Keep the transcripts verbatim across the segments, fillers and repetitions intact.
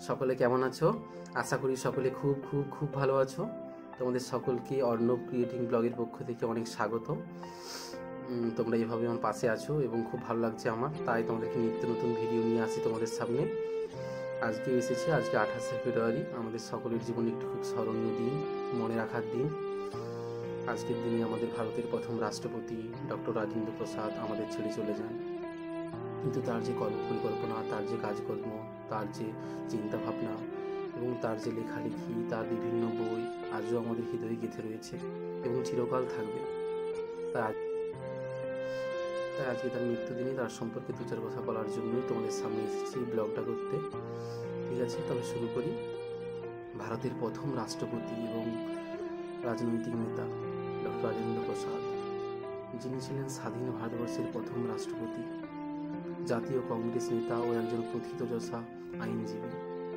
সকলে কেমন আছো? আশা করি সকলে খুব খুব খুব ভালো আছো। তোমাদের সকলকে অর্ণব ক্রিয়েটিং ব্লগের পক্ষ থেকে অনেক স্বাগত। তোমরা এভাবে আমার পাশে আছো এবং খুব ভালো লাগছে আমার, তাই তোমাদেরকে নিত্য নতুন ভিডিও নিয়ে আসি তোমাদের সামনে। আজকে এসেছি, আজকে আঠাশে ফেব্রুয়ারি, আমাদের সকলের জীবনে একটি খুব স্মরণীয় দিন, মনে রাখার দিন। আজকের দিনে আমাদের ভারতের প্রথম রাষ্ট্রপতি ডক্টর রাজেন্দ্র প্রসাদ আমাদের ছেড়ে চলে যান। কিন্তু তার যে কর্মপরিকল্পনা, তার যে কাজকর্ম, তার যে চিন্তাভাবনা এবং তার যে লেখালেখি, তার বিভিন্ন বই আজও আমাদের হৃদয়ে গেঁথে রয়েছে এবং চিরকাল থাকবে। তাই তাই আজকে তার মৃত্যুদিনে তার সম্পর্কে দু চার কথা বলার জন্যই তোমাদের সামনে এসেছি ব্লগটা করতে। ঠিক আছে, তবে শুরু করি। ভারতের প্রথম রাষ্ট্রপতি এবং রাজনৈতিক নেতা ডক্টর রাজেন্দ্র প্রসাদ, যিনি ছিলেন স্বাধীন ভারতবর্ষের প্রথম রাষ্ট্রপতি, জাতীয় কংগ্রেস নেতা ও একজন প্রথিতযশা আইনজীবী।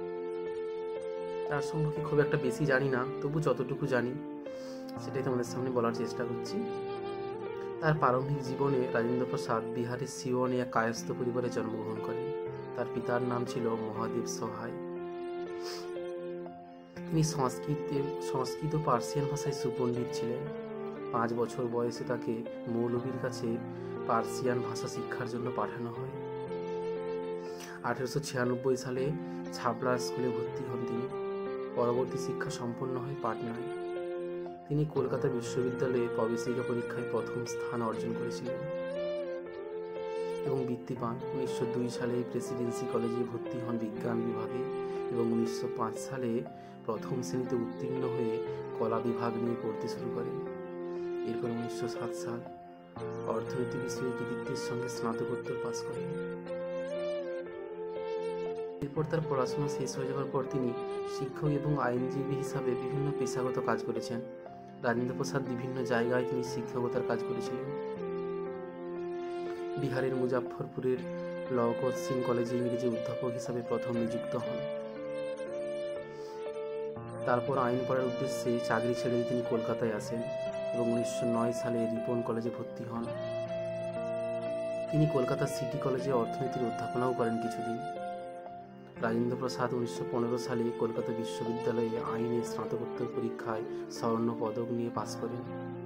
তার সম্পর্কে খুব একটা বেশি জানি না, তবু যতটুকু জানি সেটাই তোমাদের সামনে বলার চেষ্টা করছি। তার প্রারম্ভিক জীবনে রাজেন্দ্র প্রসাদ বিহারের সিওনে এক কায়স্থ পরিবারে জন্মগ্রহণ করেন। তার পিতার নাম ছিল মহাদেব সহায়। তিনি সংস্কৃত সংস্কৃত ও পার্সিয়ান ভাষায় সুপণ্ডিত ছিলেন। পাঁচ বছর বয়সে তাকে মৌলভীর কাছে পার্সিয়ান ভাষা শিক্ষার জন্য পাঠানো হয়। আঠেরোশো ছিয়ানব্বই সালে ছাপড়া স্কুলে ভর্তি হন তিনি। পরবর্তী শিক্ষা সম্পন্ন হয় পাটনায়। তিনি কলকাতা বিশ্ববিদ্যালয়ে প্রবেশিকা পরীক্ষায় প্রথম স্থান অর্জন করেছিলেন এবং বৃত্তি পান। উনিশশো দুই সালে প্রেসিডেন্সি কলেজে ভর্তি হন বিজ্ঞান বিভাগে এবং উনিশশো পাঁচ সালে প্রথম শ্রেণীতে উত্তীর্ণ হয়ে কলা বিভাগ নিয়ে পড়তে শুরু করেন। এরপর উনিশশো সাত সাল অর্থনীতি বিষয়ে কৃতিত্বের সঙ্গে স্নাতকোত্তর পাশ করেন। এরপর তার পড়াশোনা শেষ হয়ে যাওয়ার পর তিনি শিক্ষক এবং আইনজীবী হিসাবে বিভিন্ন পেশাগত কাজ করেছেন। রাজেন্দ্র প্রসাদ বিভিন্ন জায়গায় তিনি শিক্ষকতার কাজ করেছিলেন। বিহারের মুজাফফরপুরের লওকত সিং কলেজে ইংরেজি অধ্যাপক হিসাবে প্রথম নিযুক্ত হন। তারপর আইন পড়ার উদ্দেশ্যে চাকরি ছেড়ে তিনি কলকাতায় আসেন এবং উনিশশো নয় সালে রিপন কলেজে ভর্তি হন। তিনি কলকাতা সিটি কলেজে অর্থনীতির অধ্যাপনাও করেন কিছুদিন। রাজেন্দ্র প্রসাদ উনিশশো পনেরো সালে কলকাতা বিশ্ববিদ্যালয়ে আইনে স্নাতকোত্তর পরীক্ষায় স্বর্ণ পদক নিয়ে পাশ করেন।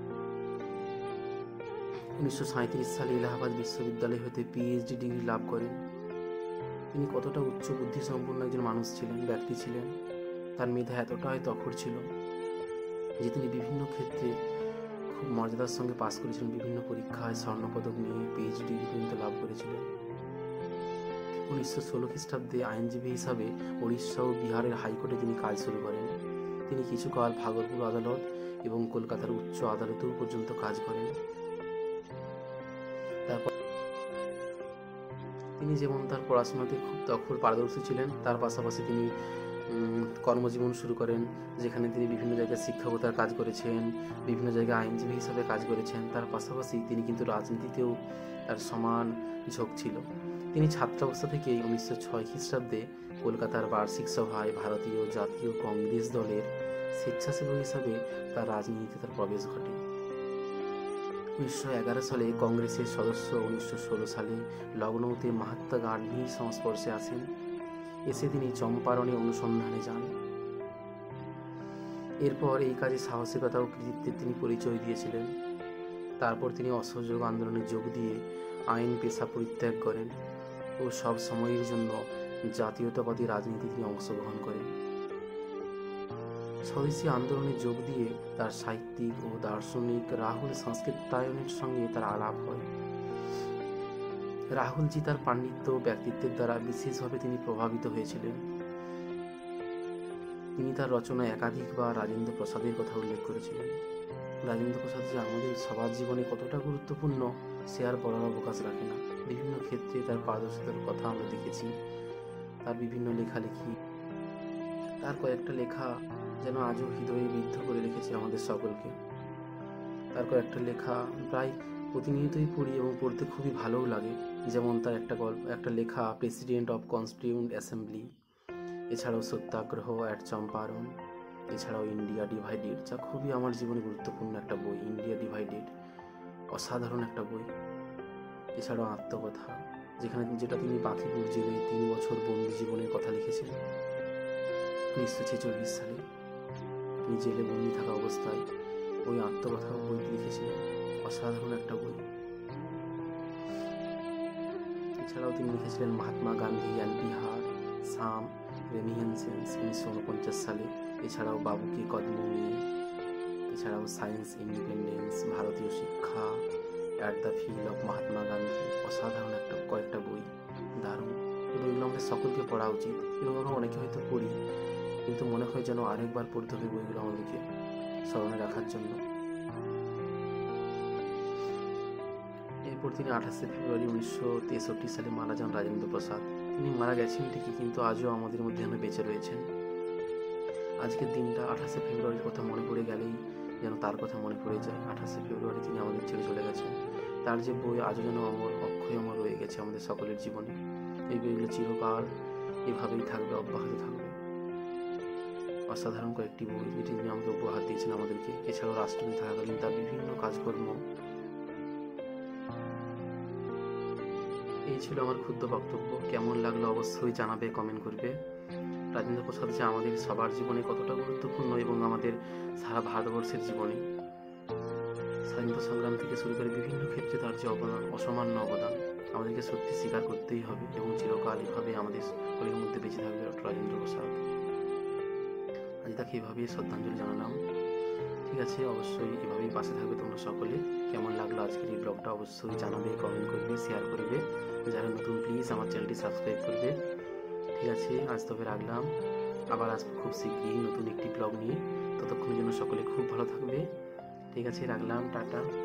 উনিশশো সাঁইত্রিশ সালে এলাহাবাদ বিশ্ববিদ্যালয় হতে পিএইচডি ডিগ্রি লাভ করেন। তিনি কতটা উচ্চ বুদ্ধি সম্পন্ন একজন মানুষ ছিলেন, ব্যক্তি ছিলেন। তার মেধা এতটাই তখর ছিল যে তিনি বিভিন্ন ক্ষেত্রে খুব মর্যাদার সঙ্গে পাশ করেছিলেন। বিভিন্ন পরীক্ষায় স্বর্ণপদক নিয়ে পিএইচডি ডিগ্রি পর্যন্ত লাভ করেছিলেন। উনিশশো ষোলো খ্রিস্টাব্দে আইনজীবী হিসাবে উড়িষ্যা ও বিহারের হাইকোর্টে তিনি কাজ শুরু করেন। তিনি কিছুকাল ভাগলপুর আদালত এবং কলকাতার উচ্চ আদালতেও পর্যন্ত কাজ করেন। তারপর তিনি যেমন তার পড়াশোনাতে খুব তখর পারদর্শী ছিলেন, তার পাশাপাশি তিনি কর্মজীবন শুরু করেন, যেখানে তিনি বিভিন্ন জায়গায় শিক্ষকতার কাজ করেছেন, বিভিন্ন জায়গায় আইনজীবী হিসাবে কাজ করেছেন। তার পাশাপাশি তিনি কিন্তু রাজনীতিতেও তার সমান ঝোঁক ছিল। তিনি ছাত্রাবস্থা থেকেই উনিশশো ছয় খ্রিস্টাব্দে কলকাতার বার্ষিক সভায় ভারতীয় জাতীয় কংগ্রেস দলের স্বেচ্ছাসেবক হিসাবে তার রাজনীতিতে তার প্রবেশ ঘটে। উনিশশো এগারো সালে কংগ্রেসের সদস্য উনিশশো ষোলো সালে লখনৌতে মহাত্মা গান্ধীর সংস্পর্শে আসেন। এসে তিনি চম্পারণে অনুসন্ধানে যান। এরপর এই কাজে সাহসিকতা ও কৃতিত্বের তিনি পরিচয় দিয়েছিলেন। তারপর তিনি অসহযোগ আন্দোলনে যোগ দিয়ে আইন পেশা পরিত্যাগ করেন ও সব সময়ের জন্য জাতীয়তাবাদী রাজনীতি তিনি অংশগ্রহণ করেন। স্বদেশী আন্দোলনে যোগ দিয়ে তার সাহিত্যিক ও দার্শনিক রাহুল সংস্কৃতায়নের সঙ্গে তার আলাপ হয়। রাহুলজি তার পাণ্ডিত্য ও ব্যক্তিত্বের দ্বারা বিশেষভাবে তিনি প্রভাবিত হয়েছিলেন। তিনি তার রচনায় একাধিকবার রাজেন্দ্র প্রসাদের কথা উল্লেখ করেছিলেন। রাজেন্দ্র প্রসাদ যে আমাদের সবার জীবনে কতটা গুরুত্বপূর্ণ সে আর বলার অবকাশ রাখে না। বিভিন্ন ক্ষেত্রে তার পারদর্শিতার কথা আমরা দেখেছি। তার বিভিন্ন লেখালেখি, তার কয়েকটা লেখা যেন আজও হৃদয়ে বিদ্ধ করে রেখেছে আমাদের সকলকে। তার কয়েকটা লেখা প্রায় প্রতিনিয়তই পড়ি এবং পড়তে খুবই ভালোও লাগে। যেমন তার একটা গল্প, একটা লেখা প্রেসিডেন্ট অফ কনস্টিটিউয়েন্ট অ্যাসেম্বলি, এছাড়াও সত্যাগ্রহ অ্যাট চম্পারণ, এছাড়াও ইন্ডিয়া ডিভাইডেড, যা খুবই আমার জীবনে গুরুত্বপূর্ণ একটা বই। ইন্ডিয়া ডিভাইডেড অসাধারণ একটা বই। এছাড়াও আত্মকথা, যেখানে যেটা তিনি বাঁকিপুর জেলে তিন বছর বন্দি জীবনের কথা লিখেছিলেন। উনিশশো ছেচল্লিশ সালে তিনি জেলে বন্দি থাকা অবস্থায় ওই আত্মকথা বইটি লিখেছিলেন। অসাধারণ একটা বই। এছাড়াও তিনি লিখেছিলেন Mahatma Gandhi and Bihar, some reminiscence উনিশশো উনপঞ্চাশ সালে, এছাড়াও বাবু কি কদম মেয়ে, এছাড়াও সায়েন্স ইন্ডিপেন্ডেন্স, ভারতীয় শিক্ষা, at the feet of Mahatma Gandhi. অসাধারণ একটা কয়েকটা বই, দারুণ। এই বইগুলো আমাদের সকলকে পড়া উচিত এবং আমরা অনেকে হয়তো পড়ি, কিন্তু মনে হয় যেন আরেকবার পড়তে হবে বইগুলো আমাদেরকে স্মরণে রাখার জন্য। এরপর তিনি আঠাশে ফেব্রুয়ারি উনিশশো তেষট্টি সালে মারা যান রাজেন্দ্র প্রসাদ। তিনি মারা গেছেন ঠিকই, কিন্তু আজও আমাদের মধ্যে যেন বেঁচে রয়েছেন। আজকের দিনটা আঠাশে ফেব্রুয়ারির কথা মনে পড়ে গেলেই যেন তার কথা মনে পড়ে যায়। আঠাশে ফেব্রুয়ারি তিনি আমাদের ছেড়ে চলে গেছেন। তার যে বই আজও যেন অমর, অক্ষয় অমর রয়ে গেছে আমাদের সকলের জীবনে। এই বইগুলো চিরকাল এভাবেই থাকবে, অব্যাহত থাকবে। অসাধারণ কয়েকটি বই যেটি তিনি আমাকে উপহার দিয়েছেন আমাদেরকে। এছাড়াও রাষ্ট্রপতি থাকাকালীন তার বিভিন্ন কাজকর্ম। এই ছিল আমার ক্ষুদ্র বক্তব্য। কেমন লাগলো অবশ্যই জানাবে, কমেন্ট করবে। রাজেন্দ্র প্রসাদ যে আমাদের সবার জীবনে কতটা গুরুত্বপূর্ণ এবং আমাদের সারা ভারতবর্ষের জীবনে স্বাধীনতা সংগ্রাম থেকে শুরু করে বিভিন্ন ক্ষেত্রে তার যে অবদান, অসামান্য অবদান, আমাদেরকে সত্যি স্বীকার করতেই হবে এবং চিরকাল এভাবে আমাদের সকলের মধ্যে বেঁচে থাকবে ডক্টর রাজেন্দ্র প্রসাদ। আজ তাকে এভাবেই শ্রদ্ধাঞ্জলি জানালাম। ঠিক আছে, অবশ্যই এভাবেই পাশে থাকবে তোমরা সকলে। কেমন লাগলো আজকের এই ব্লগটা অবশ্যই জানাবে, কমেন্ট করবে, শেয়ার করবে। যারা নতুন প্লিজ আমার চ্যানেলটি সাবস্ক্রাইব করবে। ঠিক আছে, আজ তবে রাখলাম। আবার আসবো খুব শীঘ্রই নতুন একটি ব্লগ নিয়ে। ততক্ষণের জন্য সকলে খুব ভালো থাকবে। ঠিক আছে, রাখলাম, টাটা।